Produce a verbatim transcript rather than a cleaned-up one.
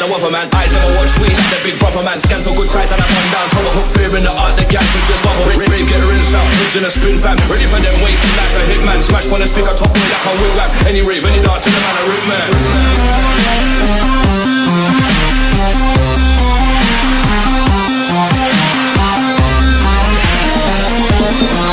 weather man. Eyes never watch we like the big brother man. Scan for good sides and I come down. Trying to hook fear in the art, the gang for just bubble. Ring, ring, get a rinse out, hoods in a spoon fam. Ready for them waiting like a hitman. Smash on the speaker, top boy like a wheel rap. Any rave, any dance in the man a root man. We'll be right back.